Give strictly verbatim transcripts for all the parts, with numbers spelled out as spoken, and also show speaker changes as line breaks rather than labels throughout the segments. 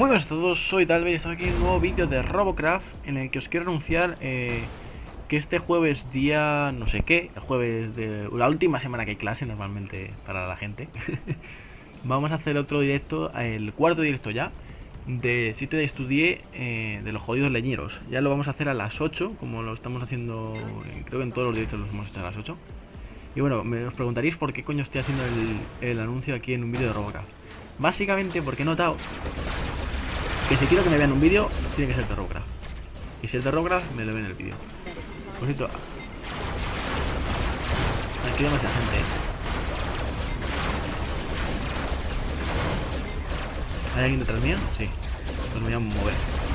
buenas a todos, soy Dalbe y estamos aquí en un nuevo vídeo de Robocraft en el que os quiero anunciar eh, que este jueves día no sé qué, el jueves de la última semana que hay clase normalmente para la gente, vamos a hacer otro directo, el cuarto directo ya, de siete Days to Die eh, de los jodidos leñeros. Ya lo vamos a hacer a las ocho, como lo estamos haciendo, creo que en todos los directos los hemos hecho a las ocho. Y bueno, me os preguntaréis por qué coño estoy haciendo el, el anuncio aquí en un vídeo de Robocraft. Básicamente porque he notado que si quiero que me vean un vídeo, tiene que ser de Robocraft. Y si es de Robocraft, me lo ven en el vídeo. Por cierto, aquí hay demasiada gente, ¿eh? ¿Hay alguien detrás mío? Sí. Pues me voy a mover.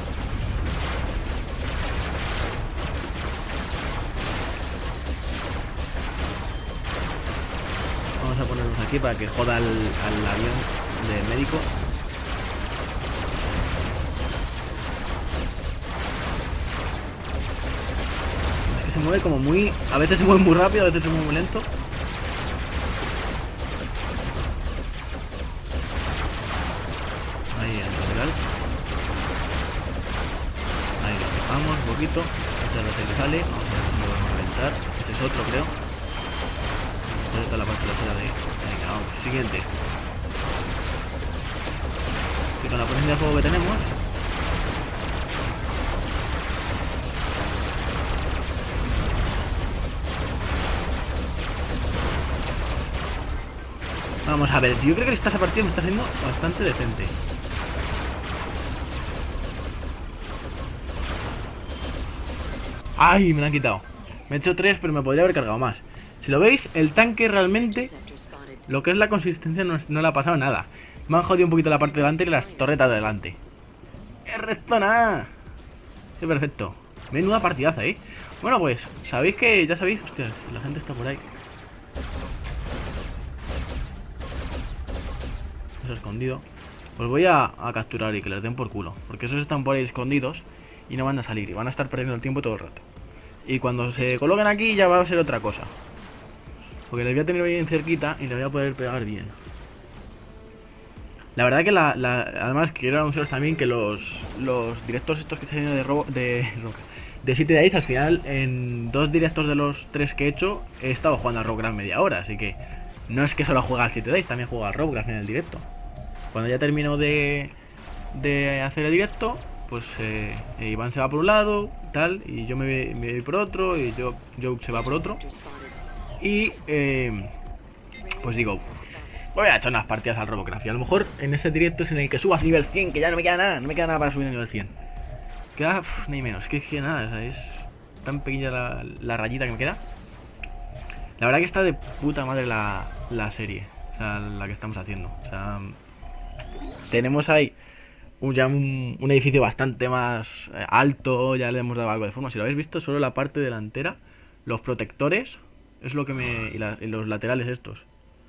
Vamos a ponernos aquí para que joda al, al avión de médico. Es que se mueve como muy... A veces se mueve muy rápido, a veces se mueve muy lento. Ahí, al lateral. Ahí lo dejamos un poquito. Este es el que sale. Vamos a ver si lo vamos a reventar. Este es otro, creo. Esta es la parte trasera de... Venga, vamos. Siguiente. Y con la potencia de fuego que tenemos... Vamos a ver, yo creo que esta partida me está haciendo bastante decente. ¡Ay! Me la han quitado. Me he hecho tres, pero me podría haber cargado más. Si lo veis, el tanque realmente, lo que es la consistencia no, es, no le ha pasado nada. Me han jodido un poquito la parte de delante y las torretas de delante. ¡Es recto nada! Sí, perfecto. Menuda partidaza, ¿eh? Bueno, pues, sabéis que, ya sabéis, hostias, la gente está por ahí. Eso escondido. Pues voy a, a capturar y que les den por culo. Porque esos están por ahí escondidos y no van a salir. Y van a estar perdiendo el tiempo todo el rato. Y cuando se coloquen aquí ya va a ser otra cosa. Porque les voy a tener bien cerquita y les voy a poder pegar bien. La verdad que la... la además quiero anunciaros también que los, los directos estos que se han ido de robo... De, de siete Days, al final en dos directos de los tres que he hecho he estado jugando a Robocraft media hora. Así que no es que solo juega al siete Days, también juega a Robocraft en el directo. Cuando ya termino de, de hacer el directo, pues eh, Iván se va por un lado, tal, y yo me, me voy por otro, y yo, yo se va por otro. Y eh, pues digo, voy a echar unas partidas al Robocraft. Y a lo mejor en ese directo es en el que subas nivel cien, que ya no me queda nada, no me queda nada para subir a nivel cien. Queda uf, ni menos, que, que nada, o sea, es tan pequeña la, la rayita que me queda. La verdad que está de puta madre la, la serie, o sea, la que estamos haciendo. O sea, tenemos ahí un, ya un, un edificio bastante más alto, ya le hemos dado algo de forma. Si lo habéis visto, solo la parte delantera, los protectores, es lo que me... Y, la, y los laterales estos.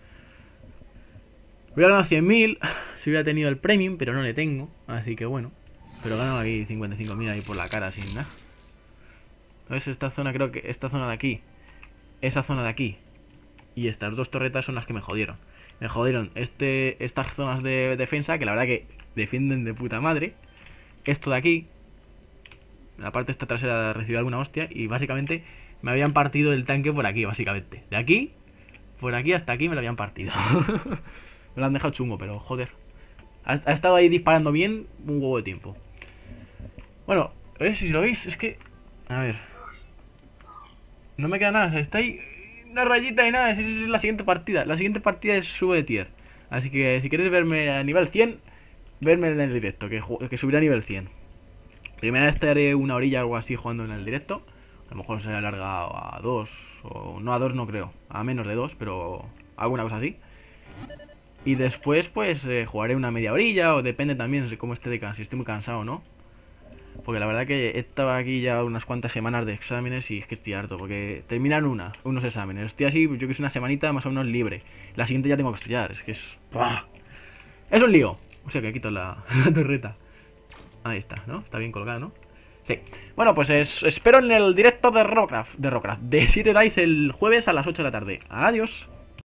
Hubiera ganado cien mil si hubiera tenido el premium, pero no le tengo, así que bueno. Pero gano aquí cincuenta y cinco mil ahí por la cara sin nada. ¿Ves? Esta zona, creo que esta zona de aquí, esa zona de aquí y estas dos torretas son las que me jodieron. Me jodieron este, estas zonas de defensa, que la verdad que defienden de puta madre. Esto de aquí, la parte esta trasera recibió alguna hostia. Y básicamente me habían partido el tanque por aquí, básicamente. De aquí, por aquí hasta aquí me lo habían partido. Me lo han dejado chungo, pero joder. Ha, ha estado ahí disparando bien un huevo de tiempo. Bueno, a ver si lo veis, es que... A ver. No me queda nada, o sea, está ahí... Una rayita y nada, esa es la siguiente partida. La siguiente partida es sube de tier. Así que si quieres verme a nivel cien, verme en el directo, que, que subirá a nivel cien. Primero estaré una orilla o algo así jugando en el directo. A lo mejor se alarga a dos, o no a dos no creo, a menos de dos, pero alguna cosa así. Y después pues eh, jugaré una media orilla, o depende también de cómo esté de cansado, si estoy muy cansado o no. Porque la verdad que he estado aquí ya unas cuantas semanas de exámenes y es que estoy harto. Porque terminan una, unos exámenes. Estoy así, yo que es una semanita más o menos libre. La siguiente ya tengo que estudiar, es que es... ¡Bah! Es un lío. O sea que quito la, la torreta. Ahí está, ¿no? Está bien colgada, ¿no? Sí. Bueno, pues es, espero en el directo de Robocraft. De Robocraft. De siete Days el jueves a las ocho de la tarde. Adiós.